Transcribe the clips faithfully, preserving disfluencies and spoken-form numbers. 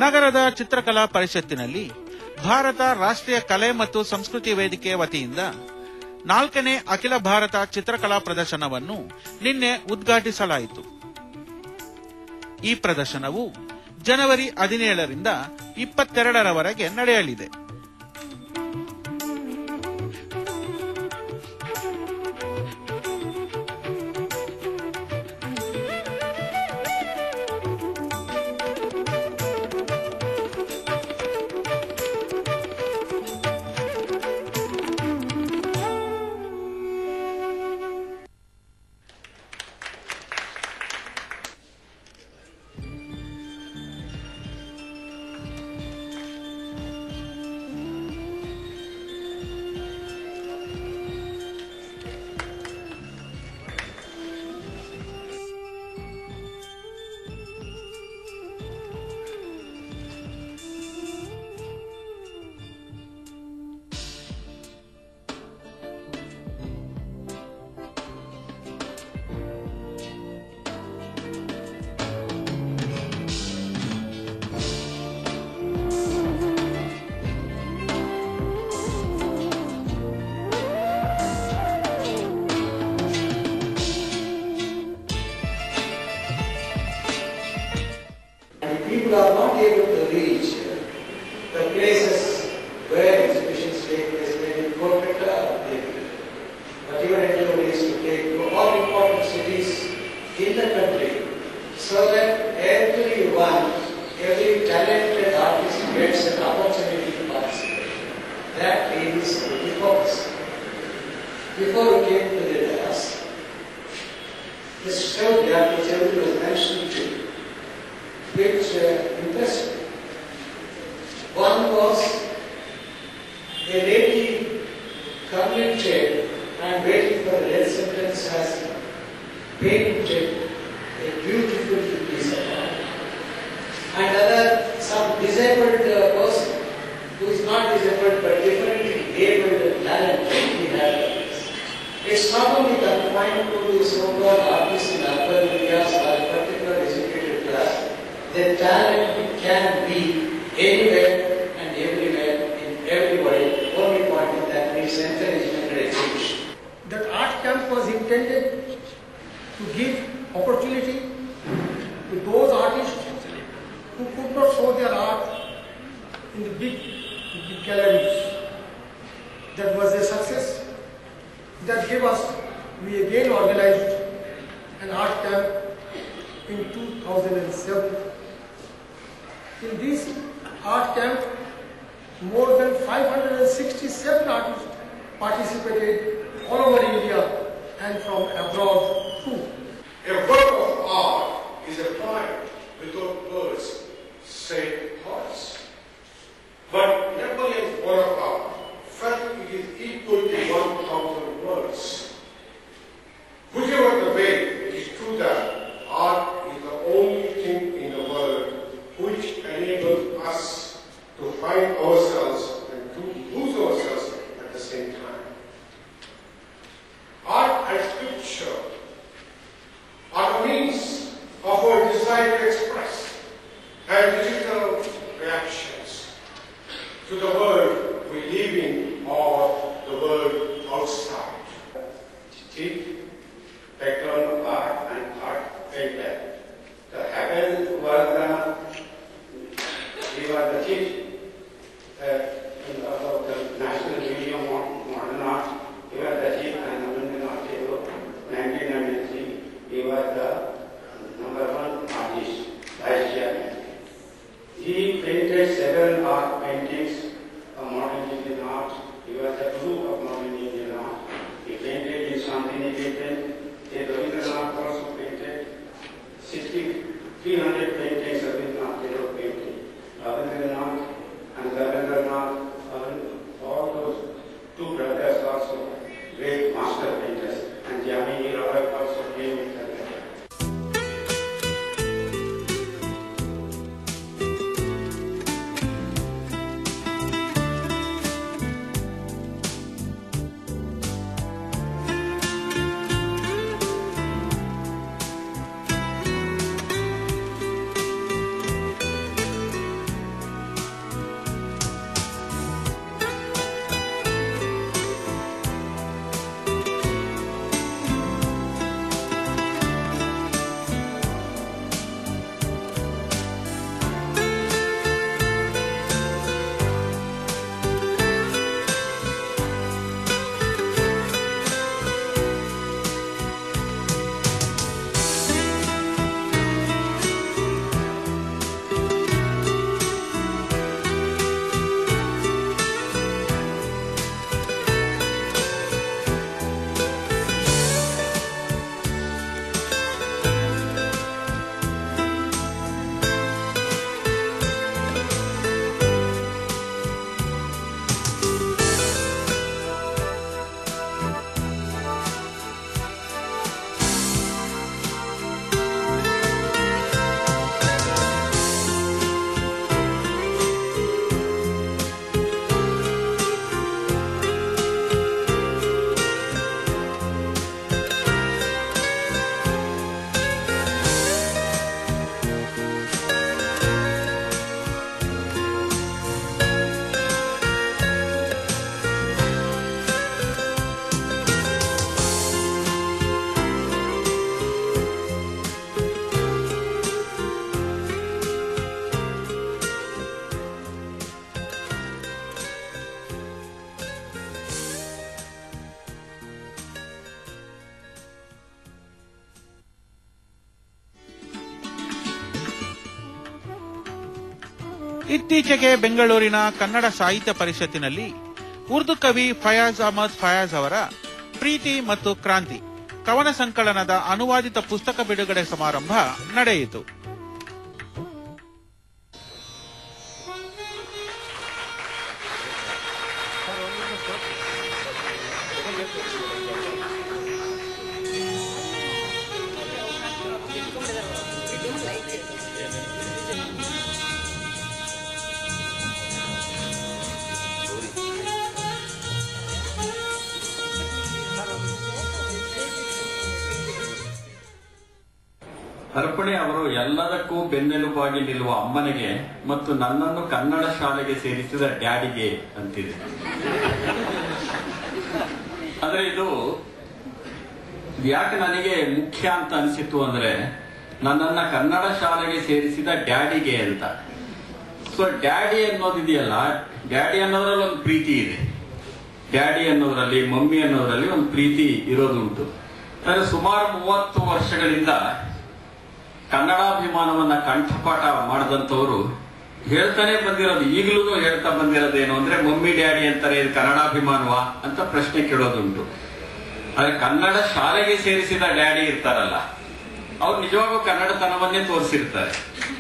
ನಗರದ ಚಿತ್ರಕಲಾ ಪರಿಷತ್ತಿನಲ್ಲಿ ಭಾರತ ರಾಷ್ಟ್ರೀಯ ಕಲೆ ಮತ್ತು ಸಂಸ್ಕೃತಿ ವೇದಿಕೆ ವತಿಯಿಂದ ನಾಲ್ಕನೇ ಅಖಿಲ ಭಾರತ ಚಿತ್ರಕಲಾ ಪ್ರದರ್ಶನವನ್ನು ನಿನ್ನೆ ಉದ್ಘಾಟಿಸಲಾಯಿತು. ಈ ಪ್ರದರ್ಶನವು ಜನವರಿ ಹದಿನೇಳರಿಂದ ಇಪ್ಪತ್ತೆರಡರವರೆಗೆ ನಡೆಯಲಿದೆ. People are not able to reach the places where exhibitions take place, maybe in Kolkata, but even India is to take to all important cities in the country, so that everyone, every talented artist gets an opportunity to participate. That is the focus. Before we came to the dais, this show that which everyone was mentioned to, which uh, impressed me. One was a lady committed and waiting for the death sentence has painted a beautiful piece of art. And other, some disabled uh, person who is not disabled but differently abled and talented, he had this. It's not only confined to the so-called artists in urban areas or a particular educated class. The talent can be anywhere and everywhere in everybody. Only point is that needs encouragement and execution. That art camp was intended to give opportunity to those artists who could not show their art in the big, big galleries. That was a success. That gave us, we again organized an art camp in two thousand seven. In this art camp, more than five hundred sixty-seven artists participated all over India and from abroad too. A work of art is a poem without words, say thoughts. But Napoleon's work of art felt it is equal to one thousand words. Whichever the way, it is true that art is the only thing in the world which enables us to find ourselves and to lose ourselves at the same time. Art and sculpture are the means of our desire to express and digital reactions to the world we live in or the world outside. Chief background of art and art painter. The heaven was the He was the chief uh, of the National Museum of Modern Art. He was the chief and National Art nineteen ninety-three. He was the number one artist, vice chairman. He painted several art paintings of modern Indian art. He was the guru of modern Indian art. He painted in Shantiniketan. Rabindranath also painted sixty-three hundred paintings of Rabindranath painting. Rabindranath and Rabindranath, all those two brothers also great master painters, and Jamini Roy also came with them. ಇತ್ತೀಚೆಗೆ ಬೆಂಗಳೂರಿನ ಕನ್ನಡ ಸಾಹಿತ್ಯ ಪರಿಷತ್ತಿನಲ್ಲಿ ಉರ್ದು ಕವಿ ಫಯಾಜ್ ಅಹಮದ್ ಫಯಾಜ್ ಅವರ ಪ್ರೀತಿ ಮತ್ತು ಕ್ರಾಂತಿ ಕವನ ಸಂಕಲನದ ಅನುವಾದಿತ ಪುಸ್ತಕ ಬಿಡುಗಡೆ ಸಮಾರಂಭ ನಡೆಯಿತು. ಅರ್ಪಣೆ ಅವರು ಎಲ್ಲದಕ್ಕೂ ಬೆನ್ನೆಲುಬಾಗಿ ನಿಲ್ಲುವ ಅಮ್ಮನಿಗೆ ಮತ್ತು ನನ್ನನ್ನು ಕನ್ನಡ ಶಾಲೆಗೆ ಸೇರಿಸಿದ ಡ್ಯಾಡಿಗೆ ಅಂತಿದೆ. ಆದ್ರೆ ಇದು ಯಾಕೆ ನನಗೆ ಮುಖ್ಯ ಅಂತ ಅನಿಸಿತು ಅಂದ್ರೆ, ನನ್ನನ್ನ ಕನ್ನಡ ಶಾಲೆಗೆ ಸೇರಿಸಿದ ಡ್ಯಾಡಿಗೆ ಅಂತ. ಸೊ ಡ್ಯಾಡಿ ಅನ್ನೋದಿದೆಯಲ್ಲ, ಡ್ಯಾಡಿ ಅನ್ನೋದ್ರಲ್ಲಿ ಒಂದು ಪ್ರೀತಿ ಇದೆ. ಡ್ಯಾಡಿ ಅನ್ನೋದ್ರಲ್ಲಿ, ಮಮ್ಮಿ ಅನ್ನೋದ್ರಲ್ಲಿ ಒಂದು ಪ್ರೀತಿ ಇರೋದುಂಟು. ಆದರೆ ಸುಮಾರು ಮೂವತ್ತು ವರ್ಷಗಳಿಂದ ಕನ್ನಡಾಭಿಮಾನವನ್ನ ಕಂಠಪಾಠ ಮಾಡಿದಂಥವ್ರು ಹೇಳ್ತಾನೆ ಬಂದಿರೋದು, ಈಗಲೂ ಹೇಳ್ತಾ ಬಂದಿರೋದೇನು ಅಂದ್ರೆ, ಮಮ್ಮಿ ಡ್ಯಾಡಿ ಅಂತಾರೆ, ಇದು ಕನ್ನಡಾಭಿಮಾನವಾ ಅಂತ ಪ್ರಶ್ನೆ ಕೇಳೋದುಂಟು. ಆದ್ರೆ ಕನ್ನಡ ಶಾಲೆಗೆ ಸೇರಿಸಿದ ಡ್ಯಾಡಿ ಇರ್ತಾರಲ್ಲ, ಅವ್ರು ನಿಜವಾಗೂ ಕನ್ನಡತನವನ್ನೇ ತೋರಿಸಿರ್ತಾರೆ.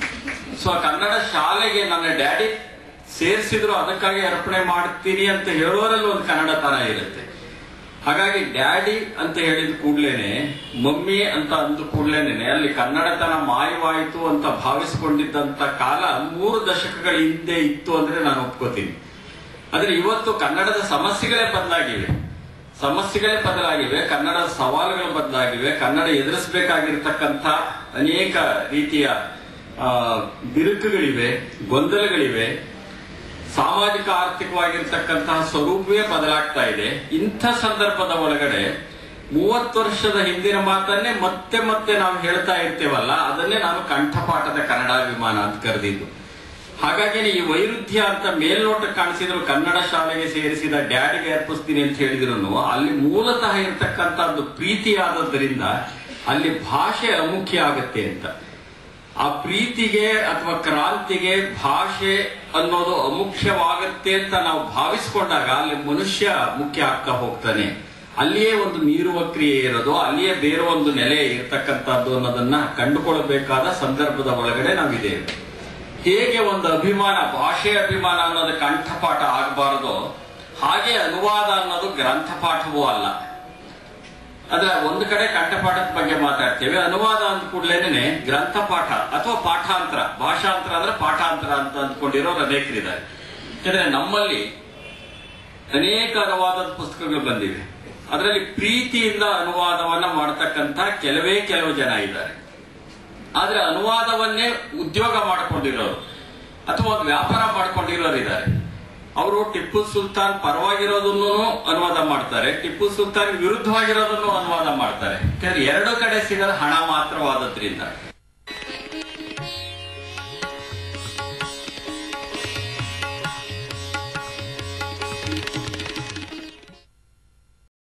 ಸೊ ಕನ್ನಡ ಶಾಲೆಗೆ ನನ್ನ ಡ್ಯಾಡಿ ಸೇರಿಸಿದ್ರು, ಅದಕ್ಕಾಗಿ ಅರ್ಪಣೆ ಮಾಡ್ತೀನಿ ಅಂತ ಹೇಳೋರಲ್ಲಿ ಒಂದು ಕನ್ನಡತನ ಇರುತ್ತೆ. ಹಾಗಾಗಿ ಡ್ಯಾಡಿ ಅಂತ ಹೇಳಿದ ಕೂಡ್ಲೇನೆ, ಮಮ್ಮಿ ಅಂತ ಅಂದ ಕೂಡ್ಲೇನೆ ಅಲ್ಲಿ ಕನ್ನಡತನ ಮಾಯವಾಯಿತು ಅಂತ ಭಾವಿಸಿಕೊಂಡಿದ್ದಂತ ಕಾಲ ಮೂರು ದಶಕಗಳ ಹಿಂದೆ ಇತ್ತು ಅಂದ್ರೆ ನಾನು ಒಪ್ಕೋತೀನಿ. ಆದ್ರೆ ಇವತ್ತು ಕನ್ನಡದ ಸಮಸ್ಯೆಗಳೇ ಬದಲಾಗಿವೆ, ಸಮಸ್ಯೆಗಳೇ ಬದಲಾಗಿವೆ, ಕನ್ನಡದ ಸವಾಲುಗಳು ಬದಲಾಗಿವೆ, ಕನ್ನಡ ಎದುರಿಸಬೇಕಾಗಿರ್ತಕ್ಕಂಥ ಅನೇಕ ರೀತಿಯ ಆ ಬಿರುಕುಗಳಿವೆ, ಗೊಂದಲಗಳಿವೆ, ಸಾಮಾಜಿಕ ಆರ್ಥಿಕವಾಗಿರ್ತಕ್ಕಂತಹ ಸ್ವರೂಪವೇ ಬದಲಾಗ್ತಾ ಇದೆ. ಇಂಥ ಸಂದರ್ಭದ ಒಳಗಡೆ ಮೂವತ್ತು ವರ್ಷದ ಹಿಂದಿನ ಮಾತನ್ನೇ ಮತ್ತೆ ಮತ್ತೆ ನಾವು ಹೇಳ್ತಾ ಇರ್ತೇವಲ್ಲ, ಅದನ್ನೇ ನಾನು ಕಂಠಪಾಠದ ಕನ್ನಡಾಭಿಮಾನ ಅಂತ ಕರೆದಿದ್ದು. ಹಾಗಾಗಿ ಈ ವೈರುಧ್ಯ ಅಂತ ಮೇಲ್ನೋಟ ಕಾಣಿಸಿದ್ರು, ಕನ್ನಡ ಶಾಲೆಗೆ ಸೇರಿಸಿದ ಡ್ಯಾಡಿಗೆ ಅರ್ಪಿಸ್ತೀನಿ ಅಂತ ಹೇಳಿದ್ರು, ಅಲ್ಲಿ ಮೂಲತಃ ಇರ್ತಕ್ಕಂಥದ್ದು ಪ್ರೀತಿ ಆದದ್ದರಿಂದ ಅಲ್ಲಿ ಭಾಷೆ ಅಮುಖ್ಯ ಆಗತ್ತೆ ಅಂತ. ಆ ಪ್ರೀತಿಗೆ ಅಥವಾ ಕ್ರಾಂತಿಗೆ ಭಾಷೆ ಅನ್ನೋದು ಅಮುಖ್ಯವಾಗತ್ತೆ ಅಂತ ನಾವು ಭಾವಿಸ್ಕೊಂಡಾಗ ಅಲ್ಲಿ ಮನುಷ್ಯ ಮುಖ್ಯ ಆಗ್ತಾ ಹೋಗ್ತಾನೆ. ಅಲ್ಲಿಯೇ ಒಂದು ನೀರುವ ಕ್ರಿಯೆ ಇರೋದು, ಅಲ್ಲಿಯೇ ಬೇರೆ ಒಂದು ನೆಲೆ ಇರ್ತಕ್ಕಂಥದ್ದು ಅನ್ನೋದನ್ನ ಕಂಡುಕೊಳ್ಳಬೇಕಾದ ಸಂದರ್ಭದ ಒಳಗಡೆ ನಾವಿದ್ದೇವೆ. ಹೇಗೆ ಒಂದು ಅಭಿಮಾನ, ಭಾಷೆ ಅಭಿಮಾನ ಅನ್ನೋದು ಕಂಠಪಾಠ ಆಗಬಾರದು, ಹಾಗೆ ಅನುವಾದ ಅನ್ನೋದು ಗ್ರಂಥಪಾಠವೂ ಅಲ್ಲ. ಆದ್ರೆ ಒಂದು ಕಡೆ ಕಂಠಪಾಠದ ಬಗ್ಗೆ ಮಾತಾಡ್ತೇವೆ, ಅನುವಾದ ಅಂದ ಕೂಡಲೇನೆ ಗ್ರಂಥಪಾಠ ಅಥವಾ ಪಾಠಾಂತರ, ಭಾಷಾಂತರ ಅಂದ್ರೆ ಪಾಠಾಂತರ ಅಂತ ಅಂದ್ಕೊಂಡಿರೋರು ಅನೇಕರಿದ್ದಾರೆ. ಯಾಕಂದ್ರೆ ನಮ್ಮಲ್ಲಿ ಅನೇಕ ಅನುವಾದದ ಪುಸ್ತಕಗಳು ಬಂದಿವೆ, ಅದರಲ್ಲಿ ಪ್ರೀತಿಯಿಂದ ಅನುವಾದವನ್ನ ಮಾಡತಕ್ಕಂತ ಕೆಲವೇ ಕೆಲವು ಜನ ಇದ್ದಾರೆ. ಆದ್ರೆ ಅನುವಾದವನ್ನೇ ಉದ್ಯೋಗ ಮಾಡಿಕೊಂಡಿರೋರು ಅಥವಾ ಒಂದು ವ್ಯಾಪಾರ ಮಾಡ್ಕೊಂಡಿರೋರು ಇದ್ದಾರೆ. ಅವರು ಟಿಪ್ಪು ಸುಲ್ತಾನ್ ಪರವಾಗಿರೋದನ್ನು ಅನುವಾದ ಮಾಡ್ತಾರೆ, ಟಿಪ್ಪು ಸುಲ್ತಾನ್ ವಿರುದ್ಧವಾಗಿರೋದನ್ನು ಅನುವಾದ ಮಾಡ್ತಾರೆ. ಯಾಕಂದ್ರೆ ಎರಡು ಕಡೆ ಸಿಗೋದು ಹಣ ಮಾತ್ರವಾದದ್ರಿಂದ